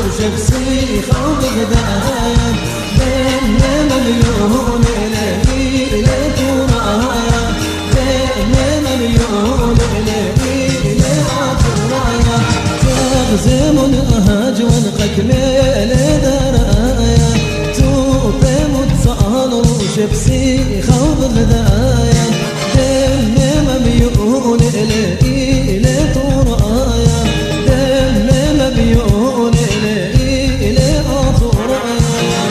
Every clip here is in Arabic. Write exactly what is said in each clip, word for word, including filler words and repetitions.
شخصي خوض غدايا بين مليون ليلة ورايا بين مليون ليلة ورايا تغزم الأهج ونقك ليلة درايا توفي متصال شخصي خوض غدايا بين مليون ليلة ورايا بين مليون ليلة ورايا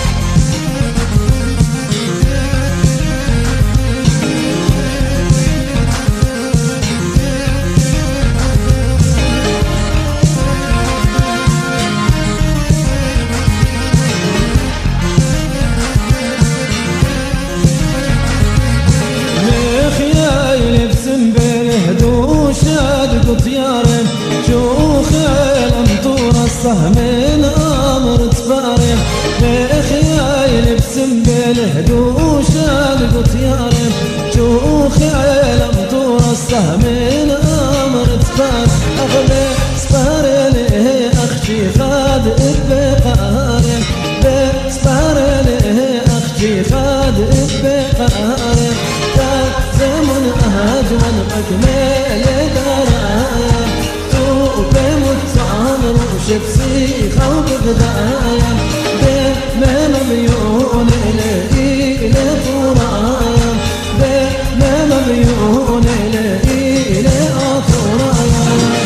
طيارين شوخ الامطور الصهمين امر تفارين بخيال بسم بالهدوش القو طيارين شوخ الامطور الصهمين امر تفارين اغلى سفارين اختي خاد بقارين بسفارين اختي خاد بقارين زمن اهج ونقكمل درايا توفي متصامر وشبسي خوض غدايا بين مليون ليلة ورايا بين مليون ليلة ورايا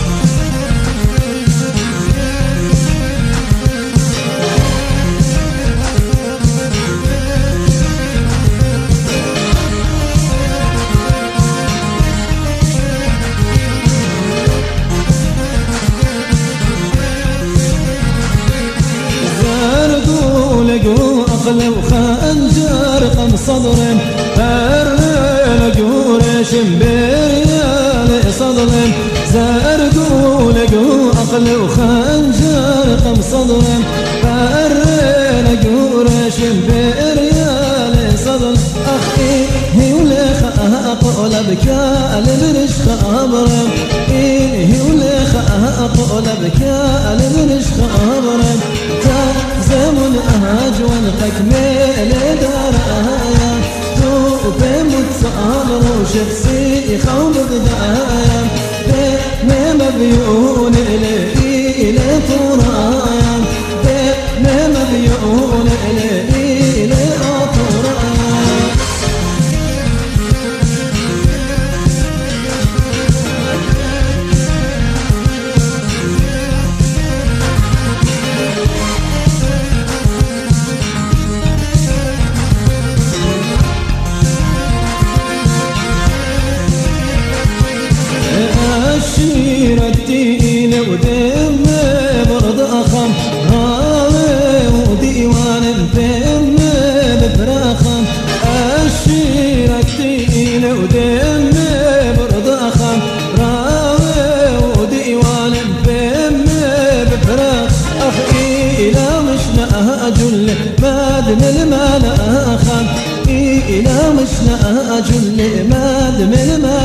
أقل وخنجر قم صدر فرل جورش بريال صدر زرقو لقو أقل وخنجر قم صدر فرل جورش بريال صدر أخي هي ولخ أقول بكال برش خبر هي ولخ أقول بكال برش خبر زمن أهج ونقك ميل درايا توفي متصامر وشخصي خوض غدايا بين مليون ليلة ورايا بين مليون ليلة ورايا التين ودم برد أخم هاوي وديوان فم بفراخم الشير التين ودم برد أخم راوي وديوان فم بفراخ أخي إلى مشنا أجل مادم المال أخم إلى مشنا أجل مادم المال